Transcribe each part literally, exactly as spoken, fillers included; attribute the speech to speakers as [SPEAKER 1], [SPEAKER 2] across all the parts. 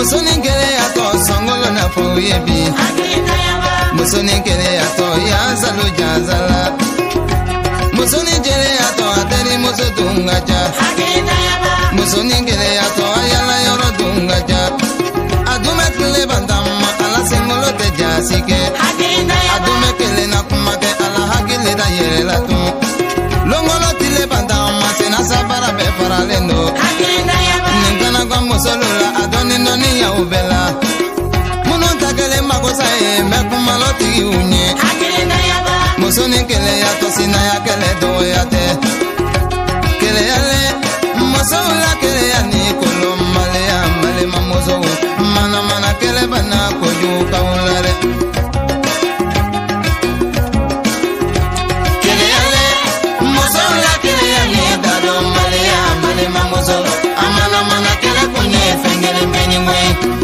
[SPEAKER 1] Musoni kele ya to songolo na foyebi. Musoni kele ya to ya zalu jazala. Musoni kele ya to ateri muso dungaja. Musoni kele ya to ayala yoro dungaja. Adume kele bandama ala singolo te jasike. Adume kele na kumate ala hagile da yere la tu. Longolo tile bandama tena sabara be faralendo. Ningana kwa musolula adoni noni ya ubela. Muno takele makosa e mekumalo tigi unye. Musoni kele ya to sina ya kele do ya te. Kele yale musola kele ya ni kolo male ya male mamuso. Mana mana kele bana koju kaulare. Kele yale musola kele ya ni dado male ya male mamuso. Amana mana kele kunye fengele mbeni mwe.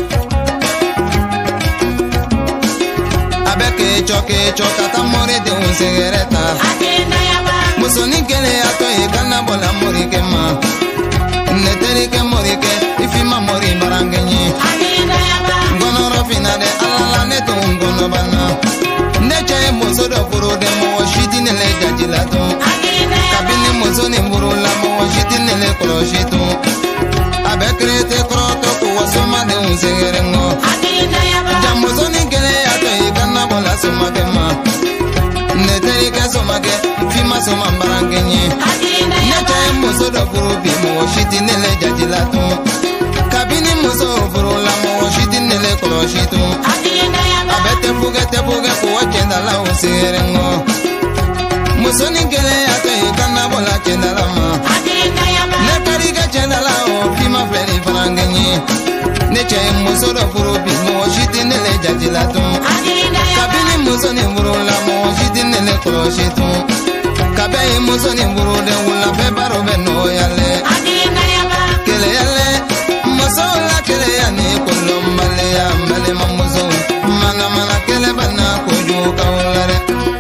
[SPEAKER 1] Abeke choke chokata more de un cigareta. Musoni kele ato e kana bola mori kema. Neteri ke mori ke ifima mori barangenye. Gono rafina de alala neto ngono bana. Neche muso do furu de mo shiti nele jajilato. Kabini muso ni muru la mo shiti nele kroshito. Abekrete kroto kuwa soma de un cigarengo. Jamuso ni kele ato e kana bola soma kema. Neteri ke soma ke ifima soma barangenye. Neche muso do furu bi mo shiti nele jajilato. Kabini muso furu la mo shiti nele kroshito. Abete fuge te fuge kuwa chenda la un cigarengo. Musoni kele ato e kana bola chenda la ma. Nekari ke chenda la o fima feri barangenye. Neche muso do furu bi mo shiti nele jajilato. Kabini muso ni furu la mo shiti nele kroshito. Kabe muso ni furu de wula fe baro be no yale. Kele yale muso la kele ya ni kolo male ya male mamuso. Mana mana kele bana koju kaulare.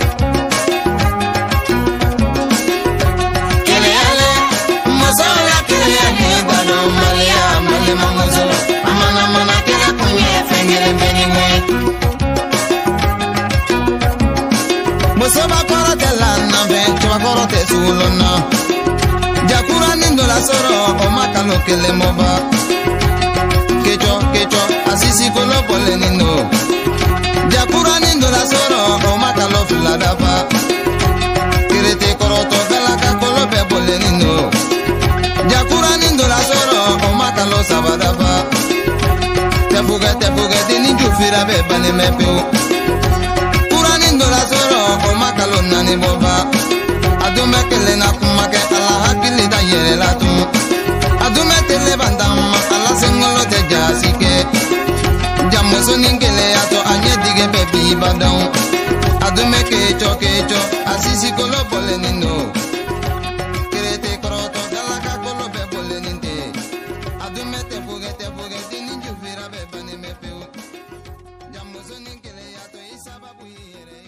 [SPEAKER 1] Kele yale muso la kele ya ni dado male ya male mamuso. Mana mana kele kunye fengele mbeni mwe. Muso bakoro te lana be chwa koro te sulona. Jakura nindo la soro o makalo kele moba. Kecho kecho asisi kolo pole nindo. Jakura nindo la soro o makalo filadapa. Kirete koroto galaka kolo be pole nindo. Jakura nindo la soro o makalo sabadapa. Tefuge tefuge dini jufira be bane mepeu. Kura nindo la soro o makalo nani boba. Adume kele na kumake ala hakili da yere la tu. Adume tele bandama ala sengolo te jasike. Jamuso ningele ato anye dige bebi badon. Adume kecho kecho asisi kolo bole nindo. Kirete kroto galaka kolo be bole ninde. Adume te fuge te fuge dini jufira be bane mepeu. Jamuso ningele ato isababu yere.